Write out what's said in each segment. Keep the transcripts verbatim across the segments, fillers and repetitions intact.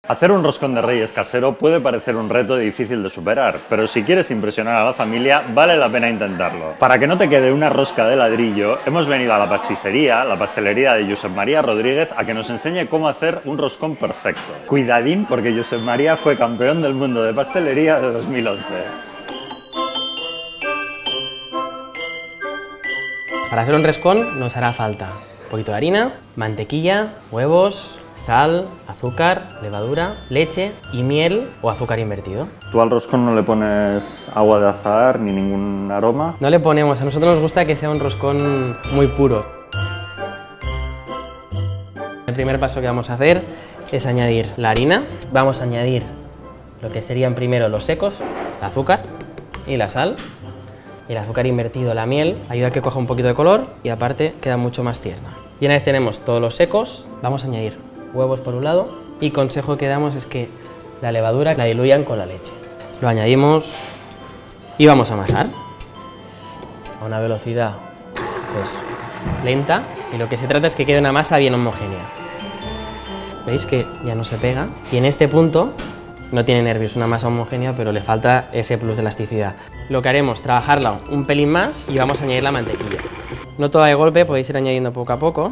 Hacer un roscón de Reyes casero puede parecer un reto difícil de superar, pero si quieres impresionar a la familia, vale la pena intentarlo. Para que no te quede una rosca de ladrillo, hemos venido a la pasticería, la pastelería de Josep María Rodríguez, a que nos enseñe cómo hacer un roscón perfecto. Cuidadín, porque Josep María fue campeón del mundo de pastelería de dos mil once. Para hacer un roscón nos hará falta un poquito de harina, mantequilla, huevos, sal, azúcar, levadura, leche y miel o azúcar invertido. ¿Tú al roscón no le pones agua de azahar ni ningún aroma? No le ponemos, a nosotros nos gusta que sea un roscón muy puro. El primer paso que vamos a hacer es añadir la harina. Vamos a añadir lo que serían primero los secos, el azúcar y la sal. El azúcar invertido, la miel, ayuda a que coja un poquito de color y aparte queda mucho más tierna. Y una vez tenemos todos los secos, vamos a añadir huevos por un lado y consejo que damos es que la levadura la diluyan con la leche. Lo añadimos y vamos a amasar a una velocidad pues, lenta, y lo que se trata es que quede una masa bien homogénea. ¿Veis que ya no se pega? Y en este punto no tiene nervios, una masa homogénea, pero le falta ese plus de elasticidad. Lo que haremos, trabajarla un pelín más y vamos a añadir la mantequilla. No toda de golpe, podéis ir añadiendo poco a poco.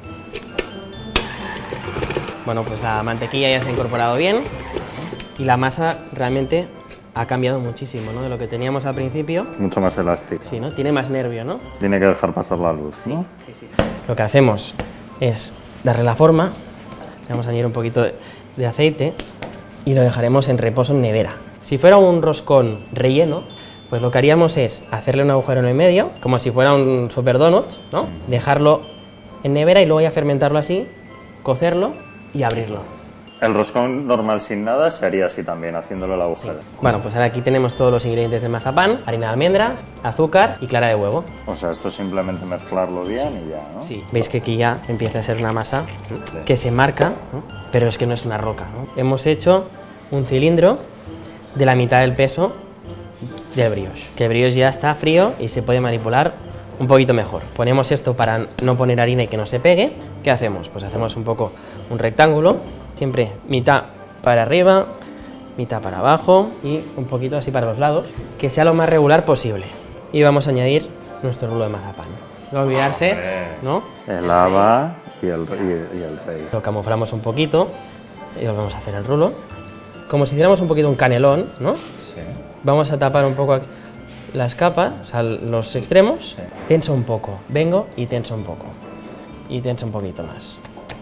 Bueno, pues la mantequilla ya se ha incorporado bien y la masa realmente ha cambiado muchísimo, ¿no? De lo que teníamos al principio. Mucho más elástica. Sí, ¿no? Tiene más nervio, ¿no? Tiene que dejar pasar la luz, ¿no? Sí, sí, sí. Lo que hacemos es darle la forma, le vamos a añadir un poquito de, de aceite y lo dejaremos en reposo en nevera. Si fuera un roscón relleno, pues lo que haríamos es hacerle un agujero en el medio, como si fuera un super donut, ¿no? Dejarlo en nevera y luego ya fermentarlo así, cocerlo y abrirlo. El roscón normal sin nada se haría así también, haciéndolo el agujero. Sí. Bueno, pues ahora aquí tenemos todos los ingredientes del mazapán: harina de almendras, azúcar y clara de huevo. O sea, esto es simplemente mezclarlo bien sí. y ya, ¿no? Sí. Veis que aquí ya empieza a ser una masa sí. que se marca, ¿no? Pero es que no es una roca, ¿no? Hemos hecho un cilindro de la mitad del peso del brioche, que el brioche ya está frío y se puede manipular un poquito mejor. Ponemos esto para no poner harina y que no se pegue. ¿Qué hacemos? Pues hacemos un poco un rectángulo, siempre mitad para arriba, mitad para abajo y un poquito así para los lados, que sea lo más regular posible. Y vamos a añadir nuestro rulo de mazapán. No olvidarse, ¿no? El haba y el, y, y el rey. Lo camuflamos un poquito y volvemos a hacer el rulo. Como si hiciéramos un poquito un canelón, ¿no? Sí. Vamos a tapar un poco aquí las capas, o sea, los extremos. Sí. Tenso un poco, vengo y tenso un poco. Y tenso un poquito más.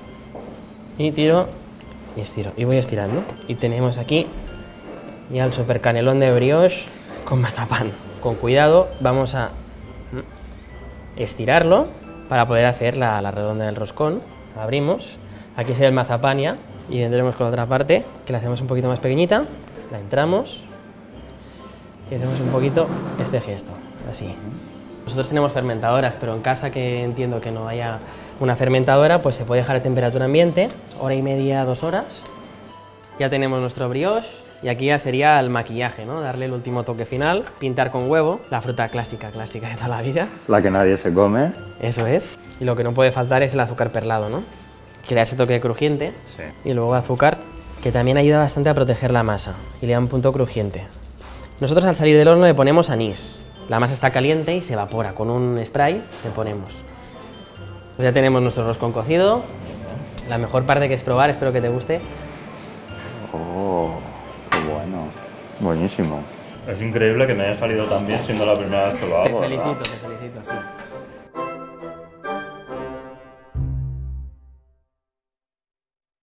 Y tiro y estiro. Y voy estirando. Y tenemos aquí ya el super canelón de brioche con mazapán. Con cuidado vamos a estirarlo para poder hacer la, la redonda del roscón. Abrimos. Aquí sería el mazapán ya. Y vendremos con la otra parte, que la hacemos un poquito más pequeñita. La entramos y hacemos un poquito este gesto, así. Nosotros tenemos fermentadoras, pero en casa, que entiendo que no haya una fermentadora, pues se puede dejar a temperatura ambiente, hora y media, dos horas. Ya tenemos nuestro brioche y aquí ya sería el maquillaje, ¿no? Darle el último toque final, pintar con huevo, la fruta clásica, clásica de toda la vida. La que nadie se come. Eso es. Y lo que no puede faltar es el azúcar perlado, ¿no? Que da ese toque crujiente. Sí. Y luego azúcar, que también ayuda bastante a proteger la masa y le da un punto crujiente. Nosotros al salir del horno le ponemos anís. La masa está caliente y se evapora. Con un spray le ponemos. Pues ya tenemos nuestro roscón cocido. La mejor parte que es probar, espero que te guste. Oh, qué bueno. Buenísimo. Es increíble que me haya salido tan bien siendo la primera vez que lo hago. Te felicito, ¿verdad? te felicito, sí.